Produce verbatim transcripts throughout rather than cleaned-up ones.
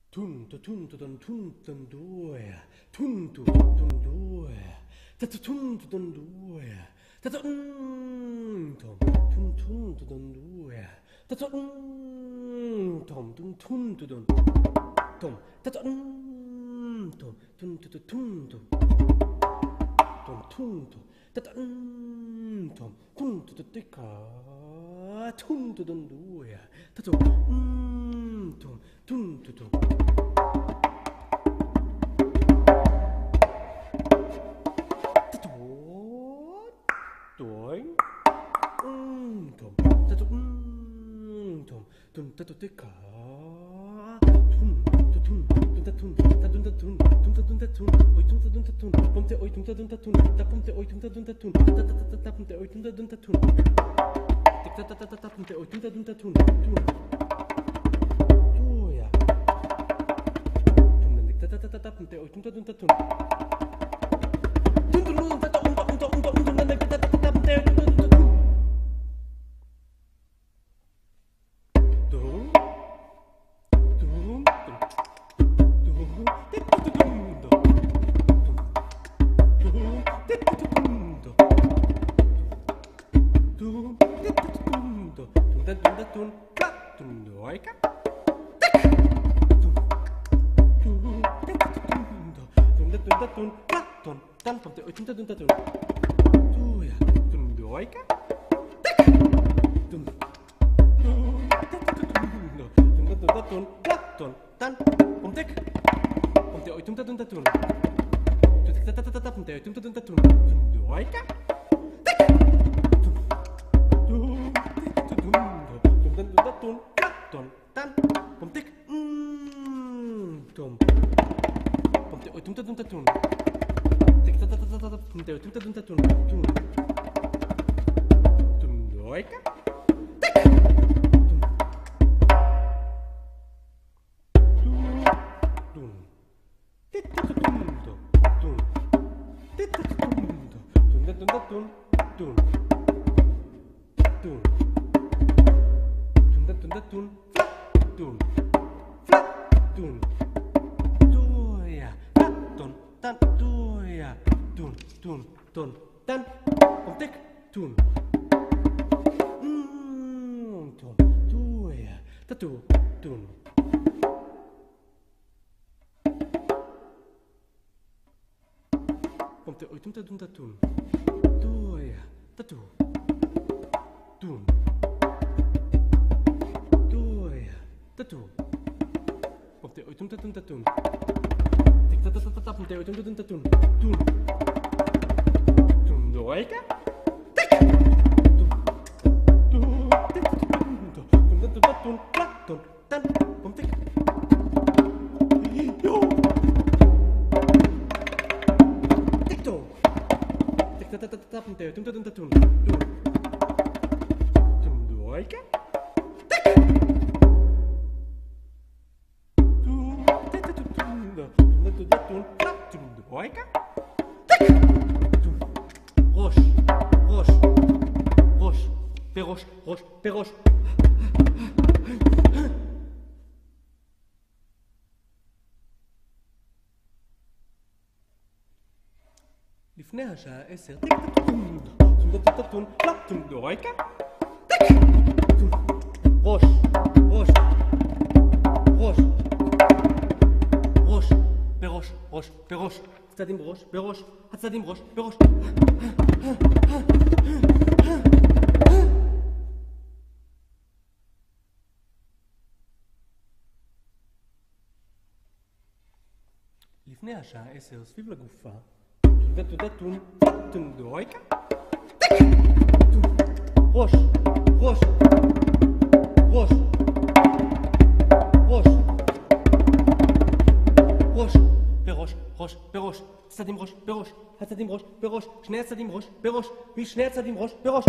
Tun, tu, tun, tu, dun, tun, dun, due. Tun, tu, dun, due. Ta, tu, tun, tu, dun, due. Ta, tu, mm, tom, tun, tun, tu, dun, due. Ta, tu, mm, tom, tun, tun, tu, dun. Tom, ta, tu, mm, tom, tun, tu, tu, tun, tu. Tom, tun, tu. Ta, tu, mm, tom, tun, tu, tu, tica. Tun, tu, dun, due. Ta, tu, mm, tom, tun, tu, tu. Tuổi ừm thùng ta tụng ừm thùng thùng ta tụng tất cả thùng ta thùng thùng ta thùng ta thùng ta thùng thùng ta thùng ta thùng ôi thùng ta thùng ta thùng pom te ôi thùng ta thùng ta thùng ta pom te ôi thùng ta thùng ta thùng ta ta ta ta ta pom te ôi thùng ta thùng ta thùng ta ta ta ta ta pom te ôi thùng ta thùng ta thùng thùng tuổi à thùng ta ta ta ta ta pom te ôi thùng ta thùng ta thùng thùng thùng thùng ta ta um ta um ta um ta um ta ta ta ta ta pom te ôi לפני השעה עשר, טיק טק טום, טום טום טום טום, פלאק טום דויקה, טיק, טום, ראש, ראש, ראש, ראש, בראש, ראש, בראש, הצד עם ראש, בראש, הצד עם ראש, בראש. לפני השעה עשר, סביב לגופה, תודה טון, טון דויקה, טיק, טון, ראש, ראש, ראש, ראש, ראש, בראש, ראש, בראש, צד עם ראש, בראש, הצד עם ראש, בראש, שני הצדים ראש, בראש, משני הצדים ראש, בראש.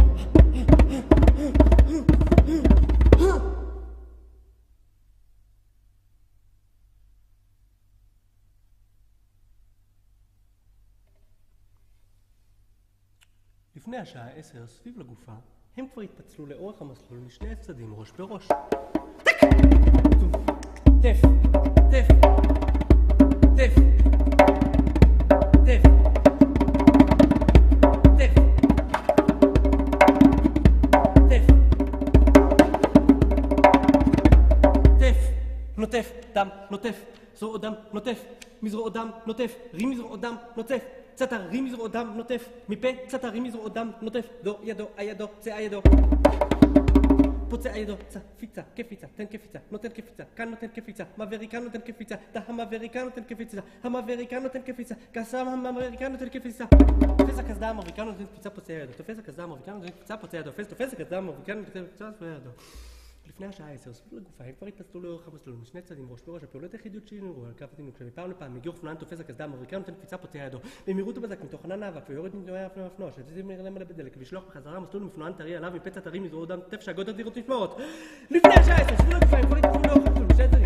לפני השעה עשר, סביב לגופה, הם כבר התפצלו לאורך המסלול משני הצדדים ראש בראש. טק! טף! טף! נוטף, דם, נוטף, זרוע דם, נוטף, מזרוע דם, נוטף, רים מזרוע דם, נוטף, צאת רים מזרוע דם, נוטף, מפה, צאת רים מזרוע דם, נוטף, דו ידו, הידו, צא ידו. פוצע ידו, קפיצה, קפיצה, תן קפיצה, נותן קפיצה, כאן נותן קפיצה, מאבריקן נותן קפיצה, תה המאבריקן נותן קפיצה, המאבריקן נותן קפיצה, קסם המאבריקן נותן קפיצה. תופס הקסדה המאבריקן נותן קפיצה, פוצע ידו, תופס הקסדה המאבריקן נותן קפיצה, פוצע ידו, תופס הקסדה המאבריקן נותן קפיצה, פוצע ידו. לפני השעה עשר, סביב לגופיים כבר התפצלו לאורך המסלול, משני צדדים ראש בראש, הפעולות היחידות שנראו על קו התינוק, שמפעם לפעם מגיע אופנוען תופס הקסדה המאבריקן נותן קפיצה, פוצע ידו, במהירות ובזק מתוך ענן האבק ויורד מנועי האופנוע, שתזיז מלא מלא בדלק וישלוח בחזרה המסלול עם אופנוען טרי עליו מפצע טרי מזרוע דם, טף שהגודל דירות נשמעות. לפני השעה עשר, סביב לגופיים כבר התפצלו לאורך המסלול, משני צדדים